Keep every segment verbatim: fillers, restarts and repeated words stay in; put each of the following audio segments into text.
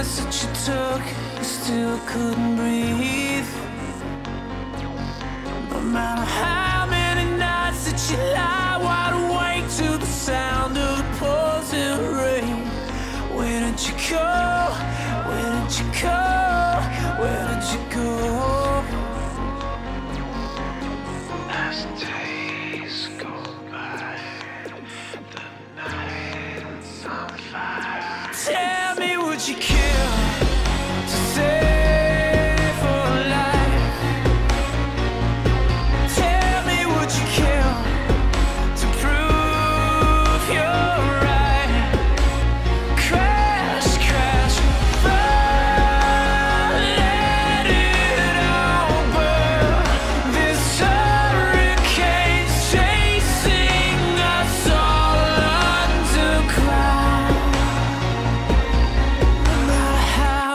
breaths that you took, you still couldn't breathe. No matter how many nights that you lie wide awake to the sound of the pouring rain. Where did you go? Where did you go? Where did you go? As days go by, the night's on fire. Tell me, would you kill to save a life? Tell me, would you kill to prove you're right? Crash, crash, fall, let it all burn. This hurricane's chasing us all underground. No matter how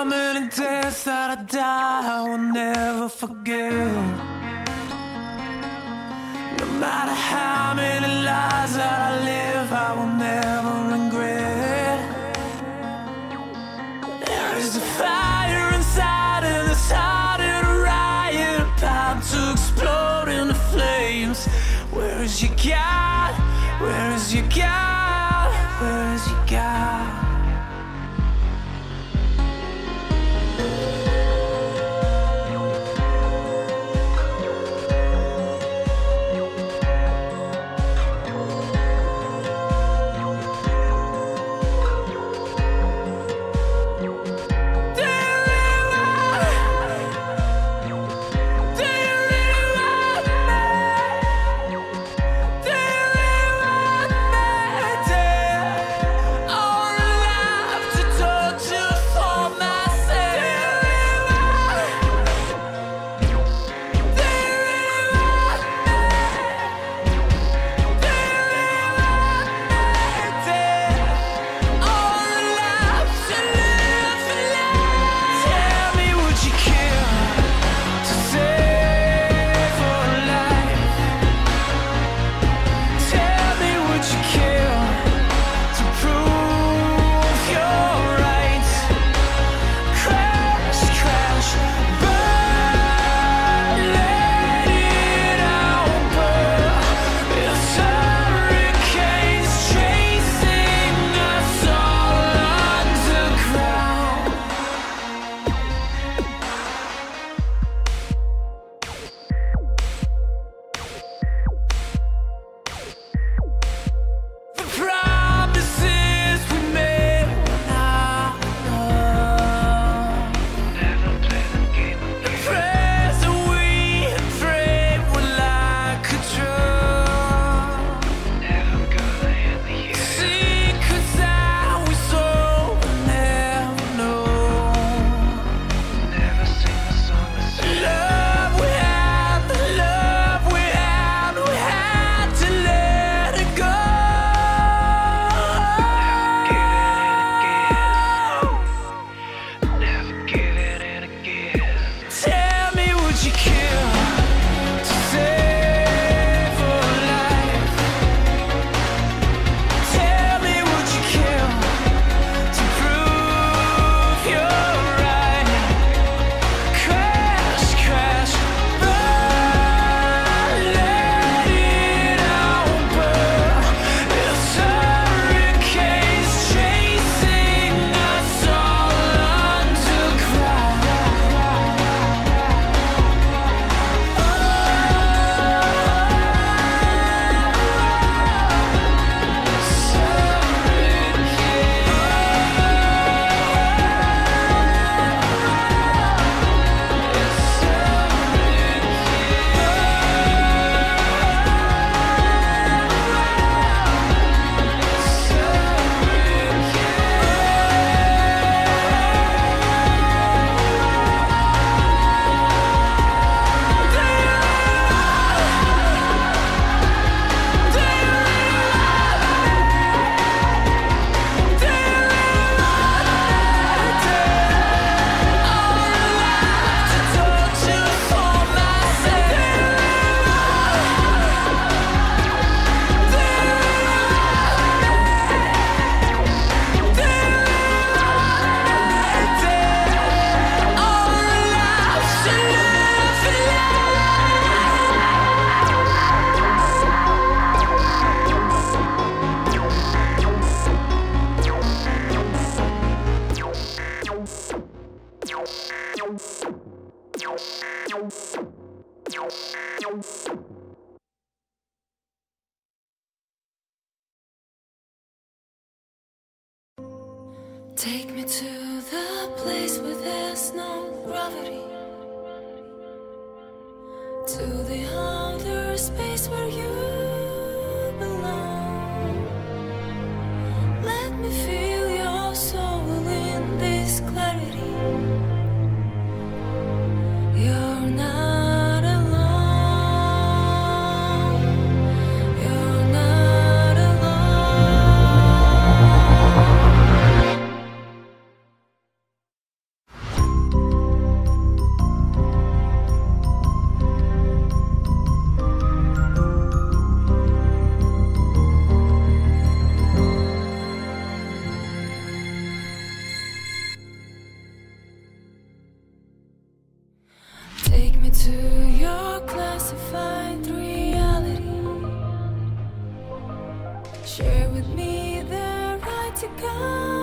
Take me to the place where there's no gravity, to the outer space where you belong. Let me feel your soul in this clarity. You're not alone. You're not Take me to your classified reality. Share with me the right to go.